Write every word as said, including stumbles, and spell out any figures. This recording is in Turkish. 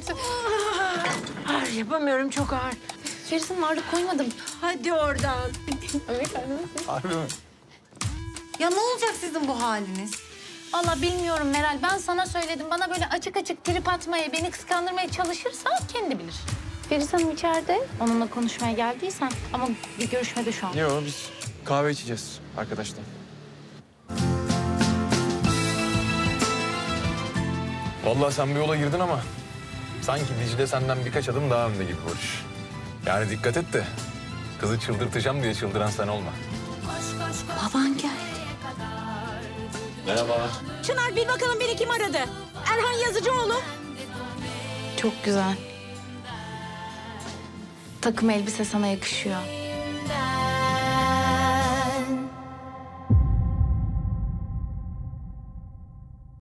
gerçekten. Ay, yapamıyorum, çok ağır. Feriz'in ağırlık koymadım. Hadi oradan. Harbi mi? Ya ne olacak sizin bu haliniz? Vallahi bilmiyorum Meral. Ben sana söyledim. Bana böyle açık açık trip atmaya, beni kıskandırmaya çalışırsa kendi bilir. Feriz Hanım içeride. Onunla konuşmaya geldiysen ama bir görüşmede şu an. Yok, biz kahve içeceğiz arkadaşlar. Vallahi sen bir yola girdin ama sanki Dicle senden birkaç adım daha önde gibi Barış. Yani dikkat et de kızı çıldırtacağım diye çıldıran sen olma. Baban geldi. Merhaba. Çınar, bil bakalım beni kim aradı? Erhan Yazıcıoğlu. Çok güzel. Takım elbise sana yakışıyor.